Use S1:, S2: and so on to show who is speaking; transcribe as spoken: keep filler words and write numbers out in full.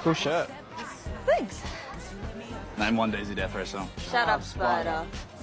S1: Cool shirt.
S2: Thanks.
S1: Name one Daisy Death Racer.
S2: Shut up, Spider.